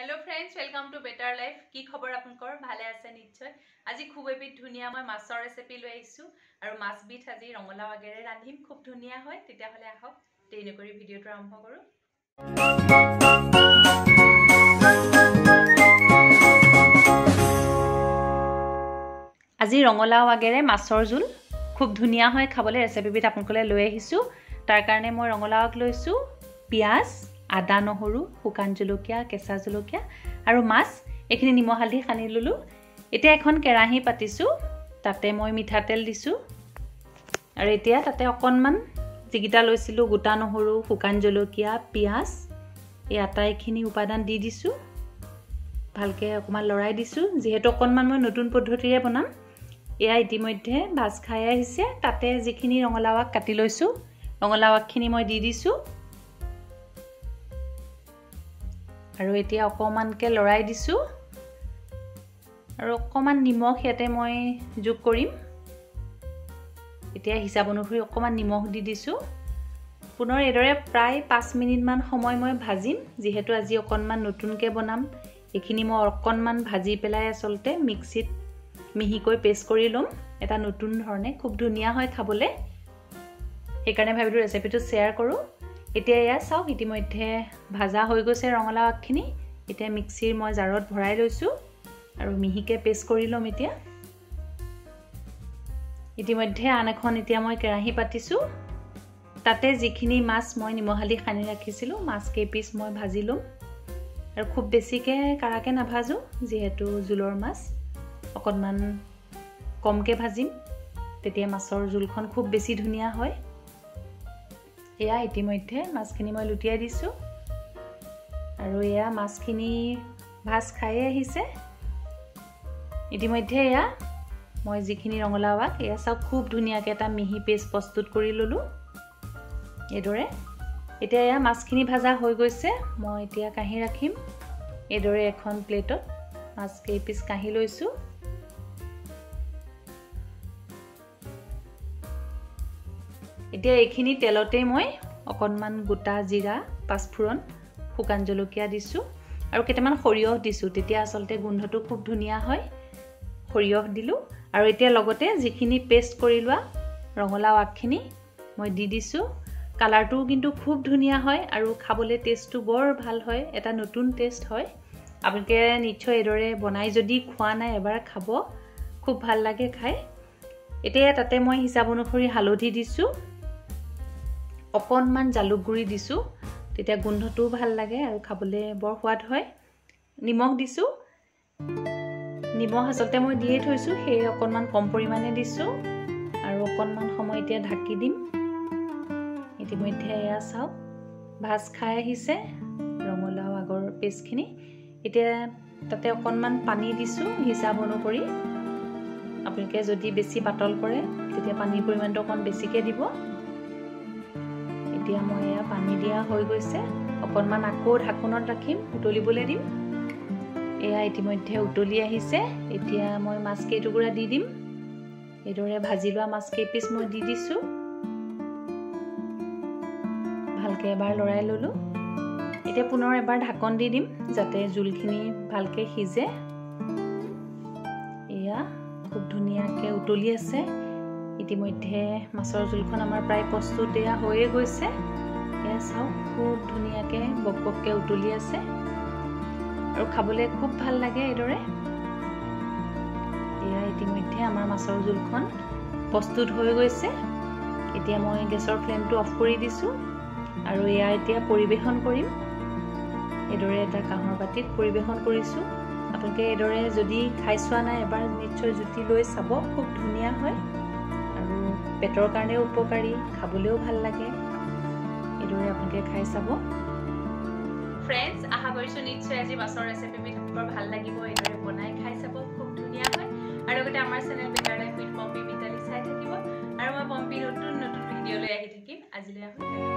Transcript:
Hello friends, welcome to better life. की खबर आपनकर भाले আছে নিশ্চয়। আজি খুব এবিধ ধুনিয়া মই মাছৰ ৰেচিপি লৈ আহিছো আৰু মাছবিধ আজি ৰঙলাও আগেৰে ৰান্ধিম। খুব ধুনিয়া হয়। তেতিয়া হলে আহক দেৰি নকৰি ভিডিওটো আৰম্ভ কৰো। আজি ৰঙলাও আগেৰে মাছৰ জোল খুব ধুনিয়া হয় খাবলৈ। ৰেচিপিবিধ আপোনালোকলৈ লৈ আহিছো। তাৰ কাৰণে মই ৰঙলাও আগ লৈছো, পিয়াজ, আদা নহৰু, শুকান জলকীয়া, কেঁচা জলকীয়া আৰু মাছ এখিনি নিমখ হালধি সানি ললো। এতিয়া এখন কেৰাহী পাতিছো, তাতে মই মিঠাতেল দিছো আৰু এতিয়া তাতে অকনমান জিগিটা লৈছিলো গোটা নহৰু, শুকান জলকীয়া, পিয়াজ এই আটাইখিনি উপাদান দি দিছো। ভালকে অকমান লৰাই দিছো, যেহেতু অকনমান মই নতুন পদ্ধতিৰে বনাম। এয়া ইতিমধ্যে ভাজ খাই আহিছে। তাতে যিখিনি ৰঙলাও আগ কাটি লৈছো, ৰঙলাও আগখিনি মই দি দিছো আৰু এতিয়া অকমানকে লৰাই দিছো আৰু অকমান নিমখ ইয়াতে মই যোগ কৰিম। এতিয়া হিচাপ অনুসৰি অকমান নিমখ দি দিছো। পুনৰ এদৰে প্ৰায় 5 মিনিট মান সময় মই ভাজিম, যেহেতু আজি অকনমান নতুনকে বনাম। এখিনি মই অকনমান ভাজি পেলাই আসলতে মিক্সিত মিহিকৈ পেষ্ট কৰি লম। এটা নতুন ধৰণে খুব ধুনিয়া হয় খাবলৈ। সেইকাৰণে ভাবিলো ৰেচিপিটো শেয়াৰ কৰো। এতিয়া এয়া চাওক ইতিমধ্যে ভাজা হৈ গৈছে ৰঙলাও আগখিনি। এতিয়া মিক্সিৰ মই জাৰত ভৰাই লৈছো আৰু মিহিকে পেষ্ট কৰি লম। এতিয়া ইতিমধ্যে আন এখন এতিয়া মই কেৰাহী পাতিছো, তাতে যিখিনি মাছ মই নিমখ হালধি সানি ৰাখিছিলো মাছ কেইপিচ মই ভাজি লম আৰু খুব বেছিকে কাৰাকে নাভাজো, যিহেতু জোলৰ মাছ অকনমান কমকে ভাজিম, তেতিয়া মাছৰ জোলখন খুব বেছি ধুনিয়া হয়। এয়া ইতিমধ্যে মাছখিনি মই লুটিয়াই দিছো আৰু এয়া মাছখিনি ভাজ খাই আহিছে। ইতিমধ্যে এয়া মই যিখিনি ৰঙলাও আগ এয়া চাওক খুব ধুনিয়াকে এটা মিহি পেষ্ট প্ৰস্তুত কৰি ললো এদৰে। এতিয়া এয়া মাছখিনি ভাজা হৈ গৈছে। মই এতিয়া কাঁহি ৰাখিম। এদৰে এখন প্লেটত মাছ কেইপিচ কাঁহি লৈছো। এতিয়া এইখিনি তেলতে মই অকনমান গোটা জিৰা, পাঁচফোৰণ, শুকান জলকীয়া দিছো আৰু কেইটামান সৰিয়হ দিছো। তেতিয়া আসলতে গোন্ধটো খুব ধুনিয়া হয়। সৰিয়হ দিলো আৰু এতিয়া লগতে যিখিনি পেষ্ট কৰি লোৱা ৰঙলাও আগখিনি মই দি দিছো। কালাৰটো কিন্তু খুব ধুনিয়া হয় আৰু খাবলৈ টেষ্টটো বৰ ভাল হয়। এটা নতুন টেষ্ট হয়। আপোনালোকে নিশ্চয় এদৰে বনাই যদি খোৱা নাই এবাৰ খাব, খুব ভাল লাগে খাই। এতিয়া তাতে মই হিচাপ অনুসৰি হালধি দিছো, অকনমান জালুক গুৰি দিছো, তেতিয়া গোন্ধটো ভাল লাগে আৰু খাবলৈ বৰ সোৱাদ হয়। নিমখ দিছো, নিমখ আসলতে মই দিয়ে থৈছো, সেই অকনমান কম পৰিমাণে দিছো আৰু অকনমান সময় এতিয়া ঢাকি দিম। ইতিমধ্যে এয়া চাওক ভাজ খাই আহিছে ৰঙলাও আগৰ পেষ্টখিনি। এতিয়া তাতে অকনমান পানী দিছো হিচাপ অনুসৰি। আপোনালোকে যদি বেছি পাতল কৰে তেতিয়া পানীৰ পৰিমাণটো অকণ বেছিকে দিব। এতিয়া মই এয়া পানী দিয়া হৈ গৈছে। অকনমান আকৌ ঢাকোনত ৰাখিম, উতলিবলৈ দিম। এয়া ইতিমধ্যে উতলি আহিছে। এতিয়া মই মাছ কেইটুকুৰা দি দিম। এইদৰে ভাজি লোৱা মাছ কেইপিচ মই দি দিছো। ভালকে এবাৰ লৰাই ললো। এতিয়া পুনৰ এবাৰ ঢাকন দি দিম যাতে জোলখিনি ভালকে সিজে। এয়া খুব ধুনিয়াকে উতলি আছে। ইতিমধ্যে মাছৰ জোলখন আমাৰ প্ৰায় প্ৰস্তুত দিয়া হৈয়ে গৈছে। এয়া চাওক খুব ধুনিয়াকে বকবককে উতলি আছে আৰু খাবলৈ খুব ভাল লাগে এইদৰে। এয়া ইতিমধ্যে আমাৰ মাছৰ জোলখন প্ৰস্তুত হৈ গৈছে। এতিয়া মই গেছৰ ফ্লেমটো অফ কৰি দিছো আৰু এয়া এতিয়া পৰিবেশন কৰিম। এইদৰে এটা কাঁহৰ বাটিত পৰিবেশন কৰিছো। আপোনালোকে এইদৰে যদি খাই চোৱা নাই এবাৰ নিশ্চয় জুতি লৈ চাব, খুব ধুনিয়া হয় আৰু পেটৰ কাৰণেও উপকাৰী, খাবলৈও ভাল লাগে। এইদৰে আপোনালোকে খাই চাব। ফ্ৰেণ্ডছ, আশা কৰিছো নিশ্চয় আজি মাছৰ ৰেচিপিবিধ বৰ ভাল লাগিব। এইদৰে বনাই খাই চাব, খুব ধুনিয়া হয়। আৰু লগতে আমাৰ channel better life with Pompi Mitali চাই থাকিব আৰু মই পম্পী নতুন নতুন ভিডিঅ' লৈ আহি থাকিম। আজিলৈ